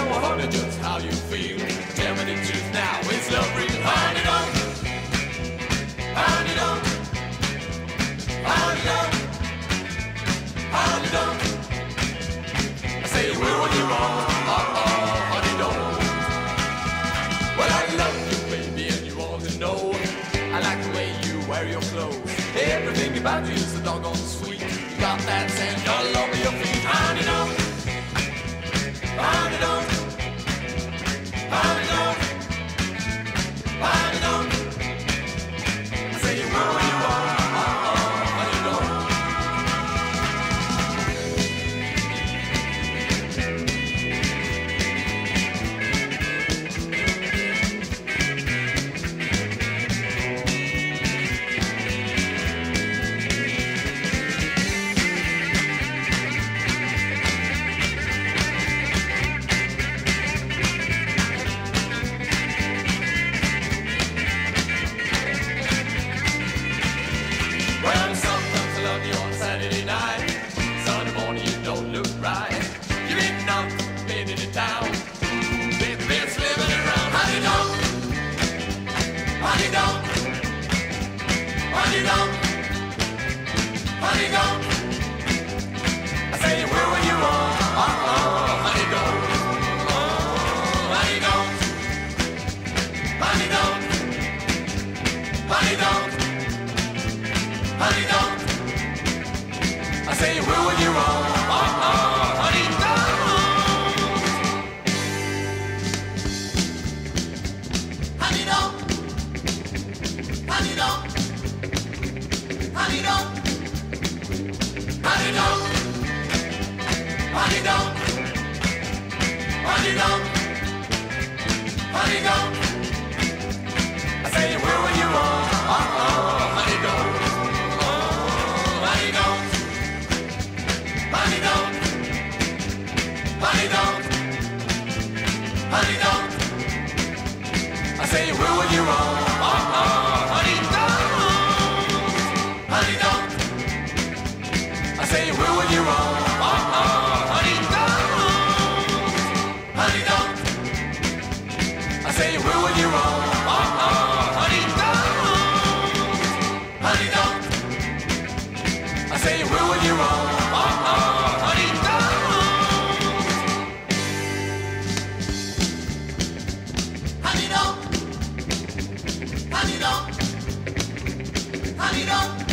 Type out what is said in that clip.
I wonder just how you feel. Tell me the truth now, it's love real. Honey, don't. Honey, don't. Honey, don't. Honey, don't. I say you will when you're wrong. Honey, don't. Well, I love you, baby, and you ought to know. I like the way you wear your clothes. Everything about you is so doggone sweet. You got that sand all over your feet. Honey, don't. Honey, don't. Honey, don't. Honey, don't. I say you will when you are. Honey, don't. Well, sometimes I love you on Saturday night. Sunday morning you don't look right. You've been out, been in the town. Baby, been slipping around. Honey, don't. Honey, don't. Honey, don't. Honey, don't. I say you will when you are. Honey, don't. Honey, don't. Honey, don't. Honey, don't. Honey, don't. I say you will when you're wrong. Honey, don't. Honey, don't. Honey, don't. Honey, don't. Honey, don't. Honey, don't. Honey, don't. Honey, don't. I say you will when you're wrong. Honey, don't. Honey, don't. Honey, don't. Honey, don't. Honey, don't. I say you will when you're wrong. Honey, don't. Honey, don't. I say you will when you're wrong. Honey, don't. Honey, don't. I say you will when you're wrong. Honey, don't. Honey, don't. I say you will when you're wrong. Honey, don't. Honey, don't. Honey, don't. Honey, don't.